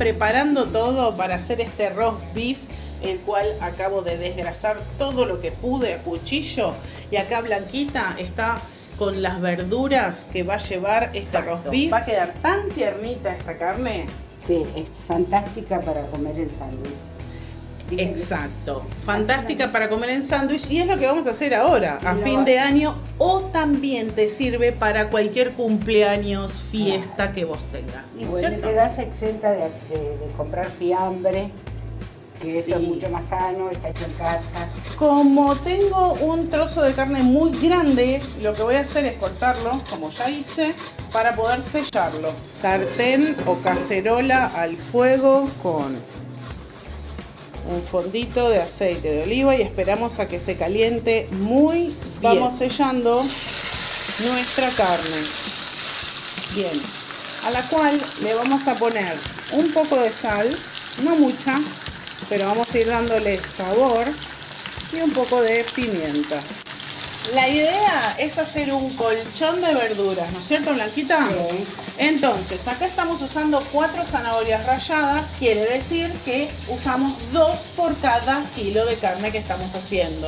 preparando todo para hacer este roast beef, el cual acabo de desgrasar todo lo que pude a cuchillo. Y acá Blanquita está con las verduras que va a llevar este roast beef. Va a quedar tan tiernita esta carne. Sí, es fantástica para comer en sándwich. Exacto, fantástica para comer en sándwich, y es lo que vamos a hacer ahora, a fin de año, o también te sirve para cualquier cumpleaños, fiesta que vos tengas. Y bueno, te das exenta de comprar fiambre, que esto es mucho más sano, está hecho en casa. Como tengo un trozo de carne muy grande, lo que voy a hacer es cortarlo, como ya hice, para poder sellarlo. Sartén o cacerola al fuego con un fondito de aceite de oliva y esperamos a que se caliente muy bien. Vamos sellando nuestra carne. Bien, a la cual le vamos a poner un poco de sal, no mucha, pero vamos a ir dándole sabor, y un poco de pimienta. La idea es hacer un colchón de verduras, ¿no es cierto, Blanquita? Sí. Entonces, acá estamos usando 4 zanahorias ralladas, quiere decir que usamos 2 por cada kilo de carne que estamos haciendo.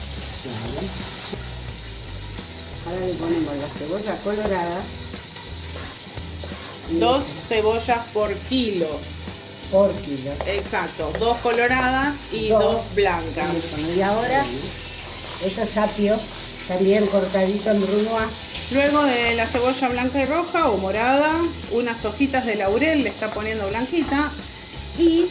Ahora le ponemos la cebolla colorada. 2 cebollas por kilo. Por kilo. Exacto, 2 coloradas y 2 blancas. Y ahora, estos apios también cortadito en brunoise. Luego de la cebolla blanca y roja o morada, unas hojitas de laurel le está poniendo Blanquita, y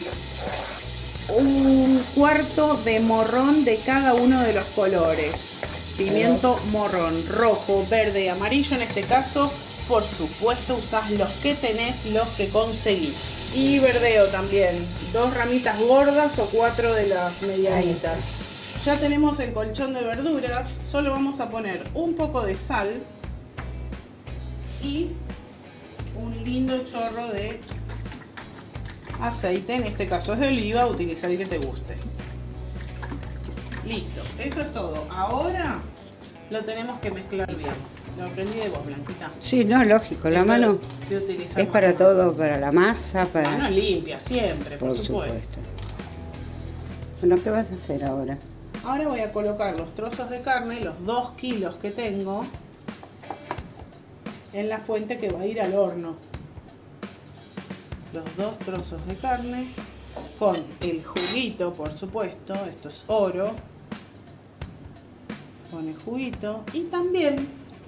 un cuarto de morrón de cada uno de los colores. Pimiento morrón, rojo, verde y amarillo en este caso. Por supuesto usás los que tenés, los que conseguís. Y verdeo también, 2 ramitas gordas o 4 de las medianitas. Ya tenemos el colchón de verduras, solo vamos a poner un poco de sal y un lindo chorro de aceite, en este caso es de oliva, utiliza el que te guste. Listo, eso es todo. Ahora lo tenemos que mezclar bien. Lo aprendí de vos, Blanquita. Sí, no, lógico, la mano es para todo, para la masa, para... Mano limpia, siempre, por supuesto. Bueno, ¿qué vas a hacer ahora? Ahora voy a colocar los trozos de carne, los 2 kilos que tengo, en la fuente que va a ir al horno. Los 2 trozos de carne con el juguito, por supuesto, esto es oro, con el juguito, y también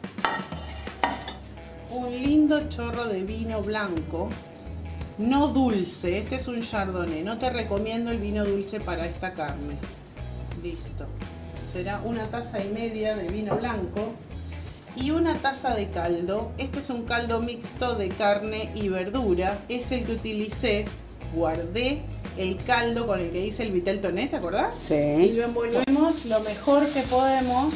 un lindo chorro de vino blanco, no dulce. Este es un chardonnay, no te recomiendo el vino dulce para esta carne. Listo, será 1,5 tazas de vino blanco y 1 taza de caldo. Este es un caldo mixto de carne y verdura, es el que utilicé. Guardé el caldo con el que hice el vitel toné, ¿te acordás? Sí. Y lo envolvemos lo mejor que podemos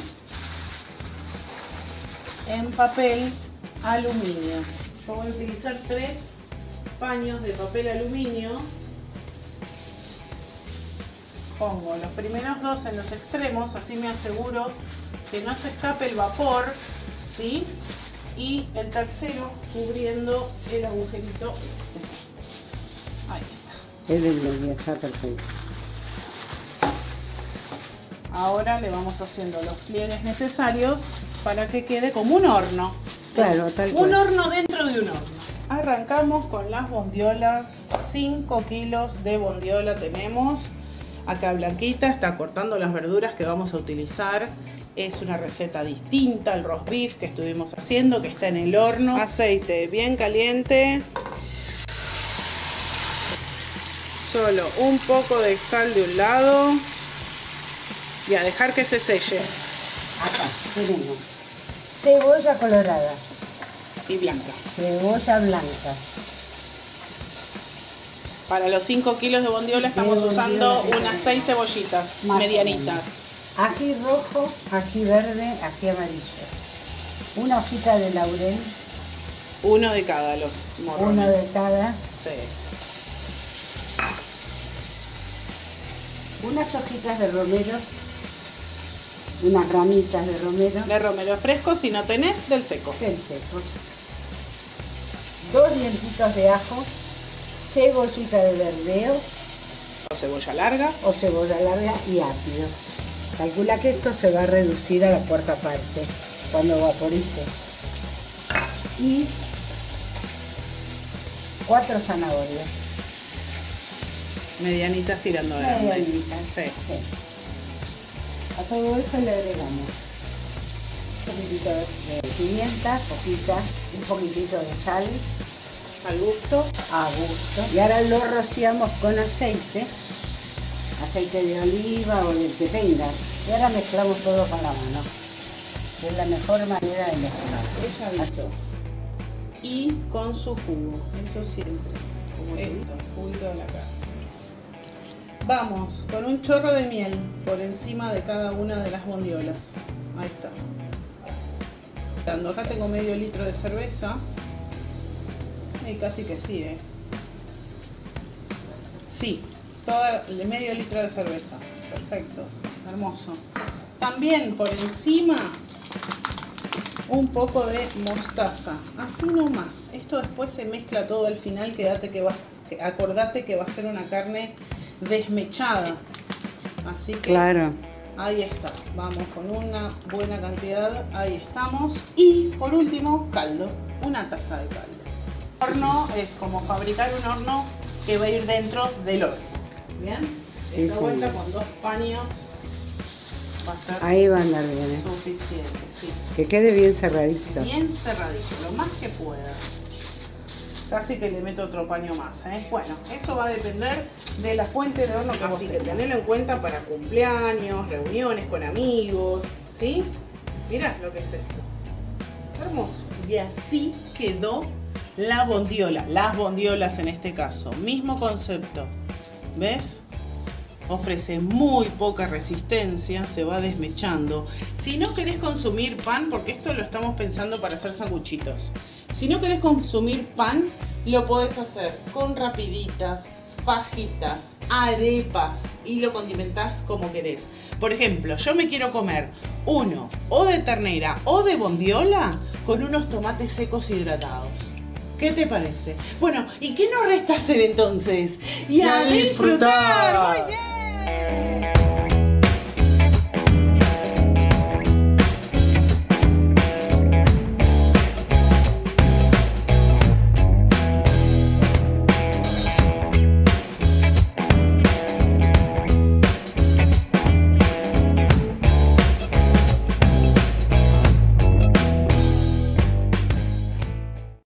en papel aluminio. Yo voy a utilizar 3 paños de papel aluminio. Pongo los primeros 2 en los extremos, así me aseguro que no se escape el vapor, ¿sí? Y el tercero cubriendo el agujerito. Ahí está. Es de gloria, está perfecto. Ahora le vamos haciendo los pliegues necesarios para que quede como un horno. Claro, tal cual. Un horno dentro de un horno. Arrancamos con las bondiolas. 5 kilos de bondiola tenemos. Acá Blanquita está cortando las verduras que vamos a utilizar. Es una receta distinta al roast beef que estuvimos haciendo, que está en el horno. Aceite bien caliente. Solo un poco de sal de un lado. Y a dejar que se selle. Acá tenemos cebolla colorada Y blanca. Cebolla blanca. Para los 5 kilos de bondiola estamos usando unas 6 cebollitas medianitas. Ají rojo, ají verde, ají amarillo. Una hojita de laurel. Uno de cada los morrones. Uno de cada. Sí. Unas hojitas de romero. Unas ramitas de romero. De romero fresco, si no tenés, del seco. Del seco. 2 dientitos de ajo. cebollita de verdeo O cebolla larga. o cebolla larga y apio. Calcula que esto se va a reducir a la cuarta parte cuando vaporice. Y 4 zanahorias. Medianitas tirando de grandes. Medianitas, Sí. sí. A todo esto le agregamos un poquitito de pimienta, poquita, un poquitito de sal Al gusto. a gusto. Y ahora lo rociamos con aceite de oliva o del que tengas. Y ahora mezclamos todo con la mano. Es la mejor manera de mezclar. Selladito. Y con su jugo. Eso siempre. Como esto, juguito de la carne. Vamos con un chorro de miel por encima de cada una de las bondiolas. Ahí está. Acá tengo medio litro de cerveza. Y casi que sí, Sí, medio litro de cerveza. Perfecto, hermoso. También por encima un poco de mostaza. Así nomás. Esto después se mezcla todo al final. Acordate que va a ser una carne desmechada. Así que Claro. ahí está. Vamos con una buena cantidad. Ahí estamos. Y por último, caldo. Una taza de caldo. Horno es como fabricar un horno que va a ir dentro del horno. ¿Bien? Sí, Esta sí. vuelta con 2 paños va a ser Ahí va a andar bien, ¿eh? suficiente. Sí. Que quede bien cerradito. Bien cerradito, lo más que pueda. Casi que le meto otro paño más, Bueno, eso va a depender de la fuente de horno que vos tengas. Así que tenelo en cuenta para cumpleaños, reuniones con amigos, ¿sí? Mirá lo que es esto. Hermoso. Y así quedó la bondiola. Las bondiolas en este caso. Mismo concepto. ¿Ves? Ofrece muy poca resistencia, se va desmechando. Si no querés consumir pan, porque esto lo estamos pensando para hacer sanguchitos. Si no querés consumir pan, lo podés hacer con rapiditas, fajitas, arepas y lo condimentás como querés. Por ejemplo, yo me quiero comer uno o de ternera o de bondiola con unos tomates secos hidratados. ¿Qué te parece? Bueno, ¿y qué nos resta hacer entonces? Y a disfrutar. Muy bien.